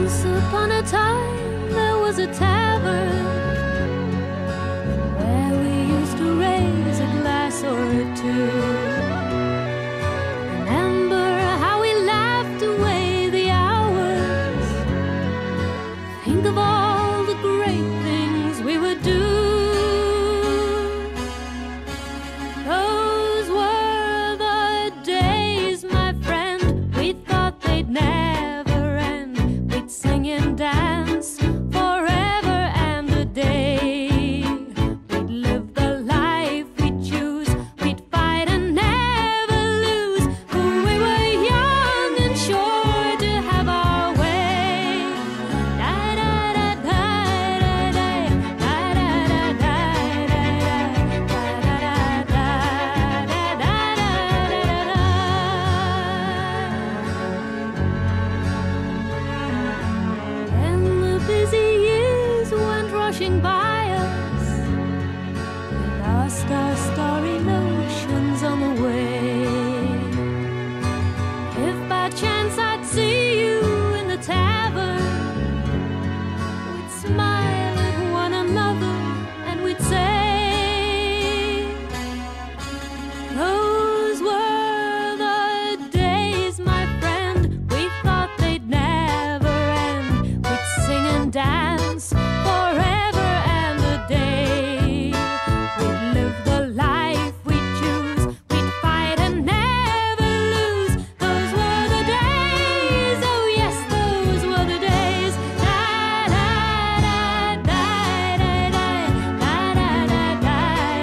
Once upon a time there was a tavern where we used to raise a glass or two. Remember how we laughed away the hours. Think of all the great things we would do. Those were the days, my friend. We thought they'd never end. We'd sing and dance forever and a day. We'd live the life we'd choose. We'd fight and never lose. For we were young and sure to have our way. Da da da da da da da da da da da. When the busy years went rushing by us, we lost our starry notions on the way. If by chance I'd see you in the tavern, we'd smile at one another and we'd say, those were the days, my friend. We thought they'd never end. We'd sing and dance forever and a day. We'd live the life we'd choose. We'd fight and never lose. Those were the days. Oh yes, those were the days. Da da da da da da da da da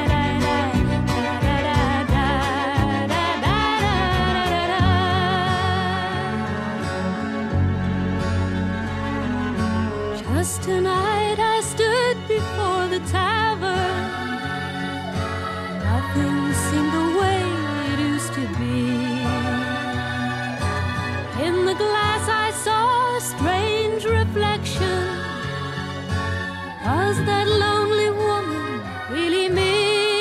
Just tonight I stood before the tavern. Nothing seemed the way it used to be. In the glass I saw a strange reflection. Was that lonely woman really me?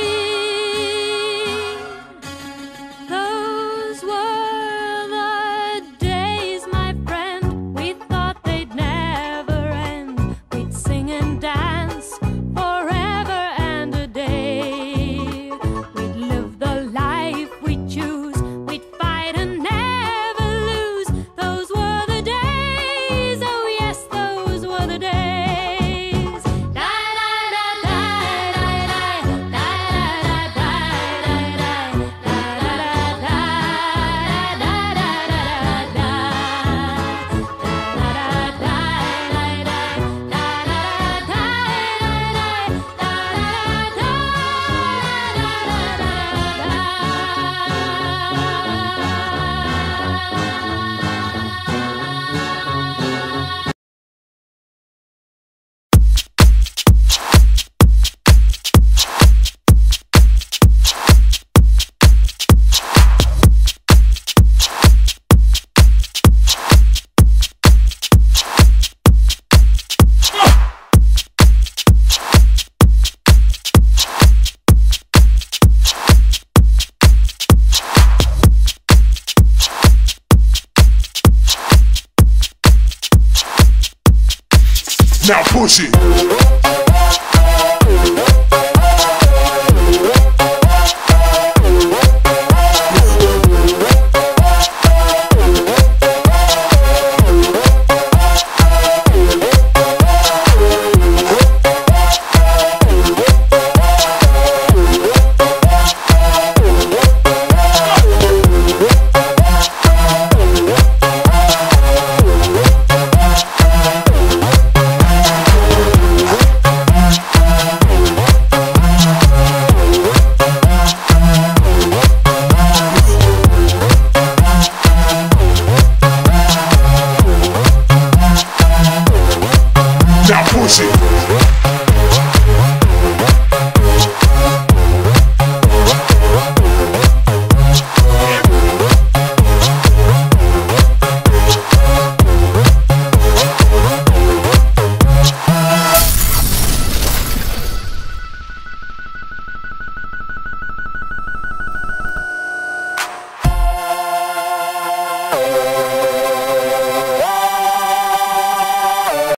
Those were the days, my friend. We thought they'd never end. We'd sing and dance forever and a day. We'd live the life we'd choose. We'd fight and never lose. Those were the days. Oh yes, those were the days. Da da da da da da da da Now push it.